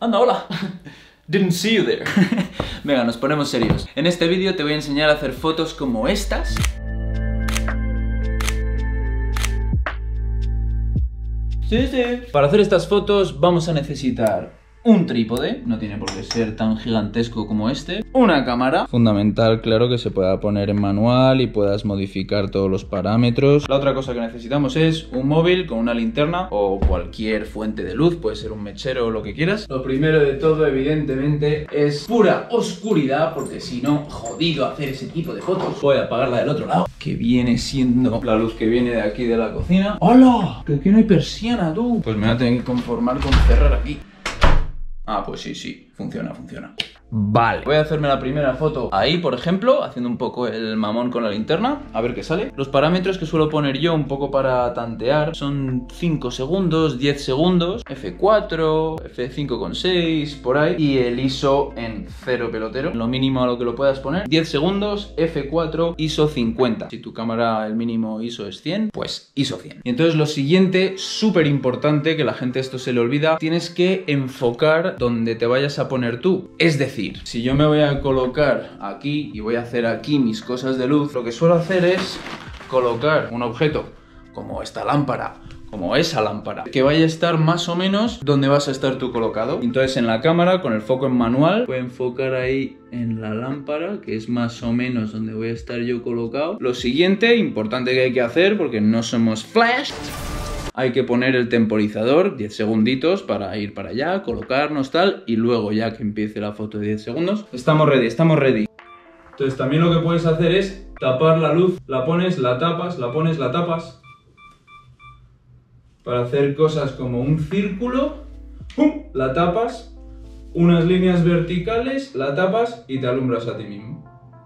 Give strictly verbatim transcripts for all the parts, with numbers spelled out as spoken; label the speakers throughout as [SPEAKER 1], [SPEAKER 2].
[SPEAKER 1] Anda, hola. Didn't see you there. Venga, nos ponemos serios. En este vídeo te voy a enseñar a hacer fotos como estas. Sí, sí. Para hacer estas fotos vamos a necesitar un trípode, no tiene por qué ser tan gigantesco como este. Una cámara, fundamental, claro, que se pueda poner en manual y puedas modificar todos los parámetros. La otra cosa que necesitamos es un móvil con una linterna o cualquier fuente de luz, puede ser un mechero o lo que quieras. Lo primero de todo, evidentemente, es pura oscuridad, porque si no, jodido hacer ese tipo de fotos. Voy a apagarla del otro lado, que viene siendo la luz que viene de aquí de la cocina. ¡Hola! Que aquí no hay persiana, tú. Pues me voy a tener que conformar con cerrar aquí. Ah, pues sí, sí, funciona, funciona. Vale. Voy a hacerme la primera foto ahí, por ejemplo, haciendo un poco el mamón con la linterna, a ver qué sale. Los parámetros que suelo poner yo un poco para tantear son cinco segundos, diez segundos, efe cuatro, efe cinco coma seis, por ahí. Y el I S O en cero pelotero, lo mínimo a lo que lo puedas poner. diez segundos, efe cuatro, I S O cincuenta. Si tu cámara el mínimo I S O es cien, pues I S O cien. Y entonces lo siguiente, súper importante, que la gente esto se le olvida, tienes que enfocar donde te vayas a poner tú. Es decir, si yo me voy a colocar aquí y voy a hacer aquí mis cosas de luz, lo que suelo hacer es colocar un objeto como esta lámpara, como esa lámpara, que vaya a estar más o menos donde vas a estar tú colocado. Entonces en la cámara, con el foco en manual, voy a enfocar ahí en la lámpara, que es más o menos donde voy a estar yo colocado. Lo siguiente, importante que hay que hacer, porque no somos Flash, hay que poner el temporizador, diez segunditos, para ir para allá, colocarnos tal, y luego ya que empiece la foto de diez segundos, estamos ready, estamos ready. Entonces también lo que puedes hacer es tapar la luz, la pones, la tapas, la pones, la tapas, para hacer cosas como un círculo, ¡pum!, la tapas, unas líneas verticales, la tapas y te alumbras a ti mismo.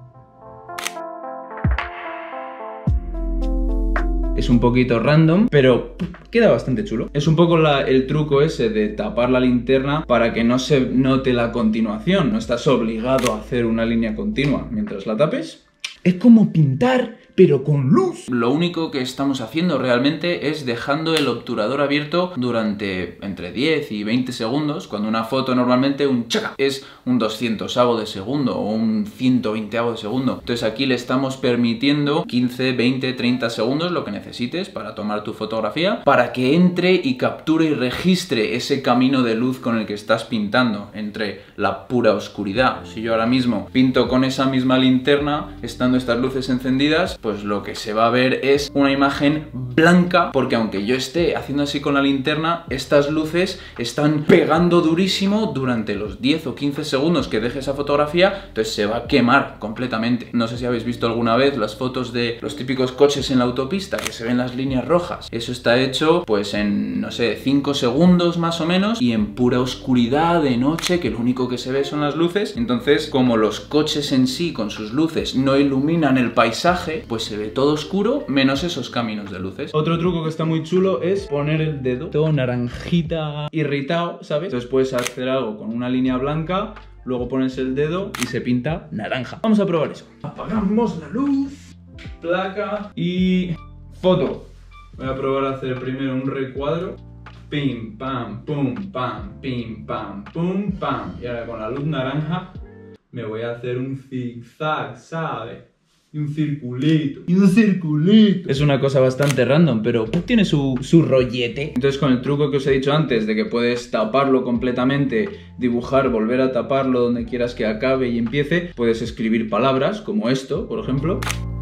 [SPEAKER 1] Es un poquito random, pero queda bastante chulo. Es un poco la, el truco ese de tapar la linterna para que no se note la continuación. No estás obligado a hacer una línea continua mientras la tapes. Es como pintar, pero con luz. Lo único que estamos haciendo realmente es dejando el obturador abierto durante entre diez y veinte segundos, cuando una foto normalmente un chaca es un doscientosavo de segundo o un ciento veinteavo de segundo. Entonces aquí le estamos permitiendo quince, veinte, treinta segundos, lo que necesites para tomar tu fotografía, para que entre y capture y registre ese camino de luz con el que estás pintando, entre la pura oscuridad. Si yo ahora mismo pinto con esa misma linterna, estando estas luces encendidas, pues lo que se va a ver es una imagen blanca, porque aunque yo esté haciendo así con la linterna, estas luces están pegando durísimo durante los diez o quince segundos que deje esa fotografía, entonces se va a quemar completamente. No sé si habéis visto alguna vez las fotos de los típicos coches en la autopista, que se ven las líneas rojas. Eso está hecho pues en, no sé, cinco segundos más o menos, y en pura oscuridad de noche, que lo único que se ve son las luces. Entonces, como los coches en sí con sus luces no iluminan el paisaje, pues se ve todo oscuro menos esos caminos de luces. Otro truco que está muy chulo es poner el dedo todo naranjita irritado, ¿sabes? Entonces puedes hacer algo con una línea blanca, luego pones el dedo y se pinta naranja. Vamos a probar eso. Apagamos la luz, placa y foto. Voy a probar a hacer primero un recuadro. Pim, pam, pum, pam, pim, pam, pum, pam. Y ahora con la luz naranja me voy a hacer un zigzag, ¿sabes? Y un circulito. Y un circulito. Es una cosa bastante random, pero tiene su, su rollete. Entonces, con el truco que os he dicho antes, de que puedes taparlo completamente, dibujar, volver a taparlo donde quieras que acabe y empiece, puedes escribir palabras, como esto, por ejemplo.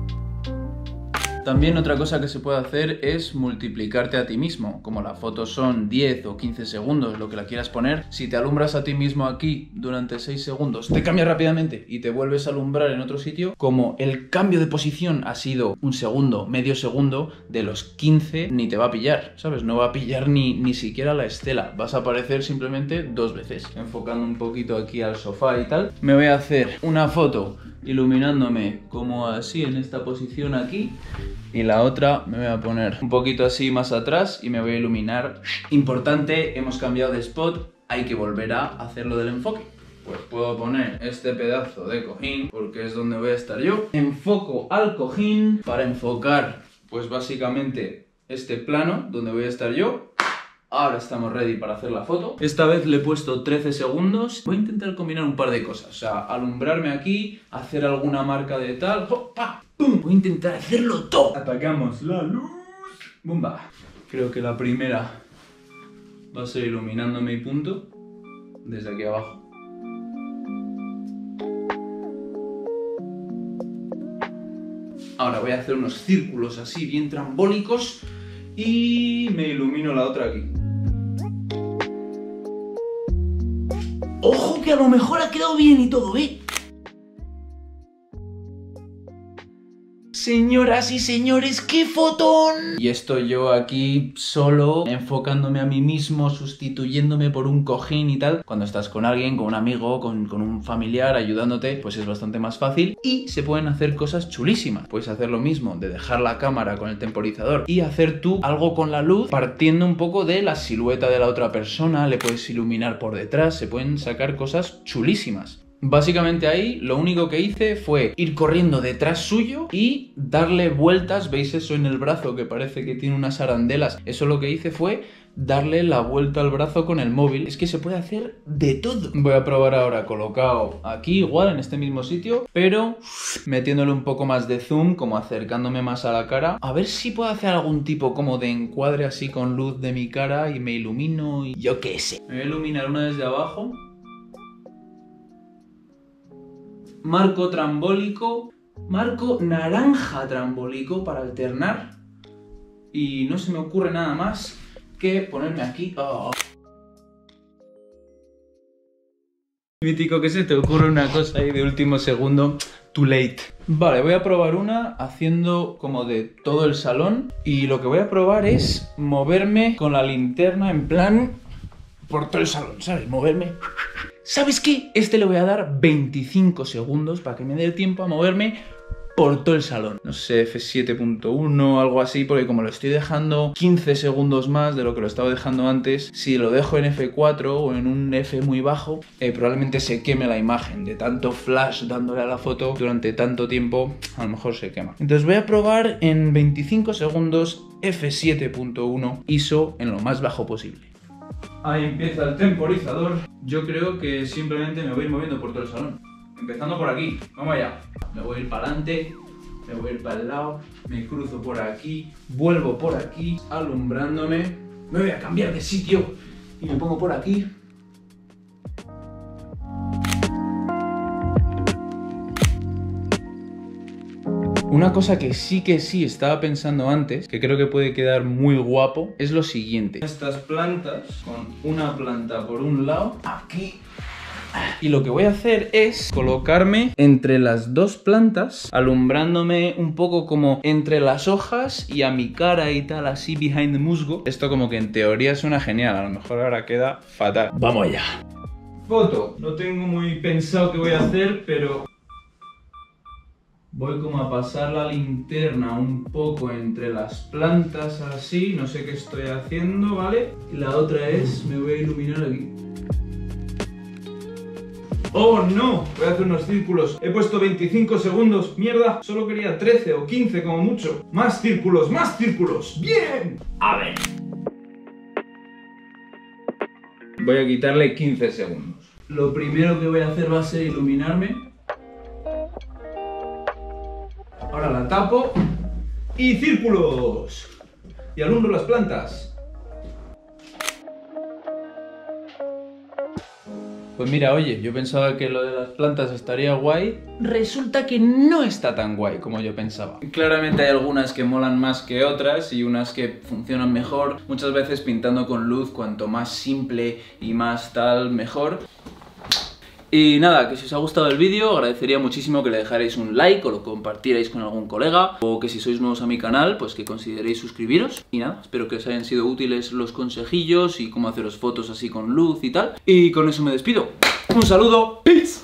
[SPEAKER 1] También otra cosa que se puede hacer es multiplicarte a ti mismo. Como la foto son diez o quince segundos, lo que la quieras poner, si te alumbras a ti mismo aquí durante seis segundos, te cambia rápidamente y te vuelves a alumbrar en otro sitio, como el cambio de posición ha sido un segundo, medio segundo, de los quince ni te va a pillar, ¿sabes? No va a pillar ni, ni siquiera la estela. Vas a aparecer simplemente dos veces. Enfocando un poquito aquí al sofá y tal, me voy a hacer una foto iluminándome como así en esta posición aquí, y la otra me voy a poner un poquito así más atrás y me voy a iluminar. Importante, hemos cambiado de spot, hay que volver a hacerlo del enfoque. Pues puedo poner este pedazo de cojín porque es donde voy a estar yo. Enfoco al cojín para enfocar pues básicamente este plano donde voy a estar yo. Ahora estamos ready para hacer la foto. Esta vez le he puesto trece segundos. Voy a intentar combinar un par de cosas. O sea, alumbrarme aquí, hacer alguna marca de tal. ¡Opa! ¡Pum! Voy a intentar hacerlo todo. Atacamos la luz. ¡Bumba! Creo que la primera va a ser iluminando mi punto desde aquí abajo. Ahora voy a hacer unos círculos así bien trambólicos y me ilumino la otra aquí. ¡Ojo que a lo mejor ha quedado bien y todo, eh! Señoras y señores, ¡qué fotón! Y estoy yo aquí solo, enfocándome a mí mismo, sustituyéndome por un cojín y tal. Cuando estás con alguien, con un amigo, con, con un familiar, ayudándote, pues es bastante más fácil. Y se pueden hacer cosas chulísimas. Puedes hacer lo mismo, de dejar la cámara con el temporizador y hacer tú algo con la luz, partiendo un poco de la silueta de la otra persona. Le puedes iluminar por detrás, se pueden sacar cosas chulísimas. Básicamente ahí lo único que hice fue ir corriendo detrás suyo y darle vueltas. ¿Veis eso en el brazo que parece que tiene unas arandelas? Eso lo que hice fue darle la vuelta al brazo con el móvil. Es que se puede hacer de todo. Voy a probar ahora colocado aquí igual en este mismo sitio, pero metiéndole un poco más de zoom, como acercándome más a la cara. A ver si puedo hacer algún tipo como de encuadre así con luz de mi cara y me ilumino y yo qué sé. Me voy a iluminar una desde abajo. Marco trambólico, marco naranja trambólico para alternar. Y no se me ocurre nada más que ponerme aquí. Oh. Mítico que se te ocurre una cosa ahí de último segundo. Too late. Vale, voy a probar una haciendo como de todo el salón. Y lo que voy a probar es moverme con la linterna en plan por todo el salón, ¿sabes? Moverme. ¿Sabes qué? Este le voy a dar veinticinco segundos para que me dé el tiempo a moverme por todo el salón. No sé, efe siete punto uno o algo así, porque como lo estoy dejando quince segundos más de lo que lo estaba dejando antes, si lo dejo en efe cuatro o en un F muy bajo, eh, probablemente se queme la imagen. De tanto flash dándole a la foto durante tanto tiempo, a lo mejor se quema. Entonces voy a probar en veinticinco segundos efe siete punto uno I S O en lo más bajo posible. Ahí empieza el temporizador. Yo creo que simplemente me voy a ir moviendo por todo el salón. Empezando por aquí. Vamos allá. Me voy a ir para adelante, me voy a ir para el lado, me cruzo por aquí, vuelvo por aquí, alumbrándome. Me voy a cambiar de sitio y me pongo por aquí. Una cosa que sí que sí estaba pensando antes, que creo que puede quedar muy guapo, es lo siguiente. Estas plantas, con una planta por un lado, aquí. Y lo que voy a hacer es colocarme entre las dos plantas, alumbrándome un poco como entre las hojas y a mi cara y tal, así behind the musgo. Esto como que en teoría suena genial, a lo mejor ahora queda fatal. ¡Vamos allá! Foto. No tengo muy pensado qué voy a hacer, pero voy como a pasar la linterna un poco entre las plantas así, no sé qué estoy haciendo, ¿vale? Y la otra es, me voy a iluminar aquí. ¡Oh, no! Voy a hacer unos círculos. He puesto veinticinco segundos. ¡Mierda! Solo quería trece o quince como mucho. ¡Más círculos! ¡Más círculos! ¡Bien! A ver. Voy a quitarle quince segundos. Lo primero que voy a hacer va a ser iluminarme. Ahora la tapo. ¡Y círculos! Y alumbro las plantas. Pues mira, oye, yo pensaba que lo de las plantas estaría guay. Resulta que no está tan guay como yo pensaba. Claramente hay algunas que molan más que otras y unas que funcionan mejor. Muchas veces pintando con luz, cuanto más simple y más tal, mejor. Y nada, que si os ha gustado el vídeo, agradecería muchísimo que le dejarais un like o lo compartierais con algún colega, o que si sois nuevos a mi canal, pues que consideréis suscribiros. Y nada, espero que os hayan sido útiles los consejillos y cómo haceros fotos así con luz y tal. Y con eso me despido. Un saludo, peace.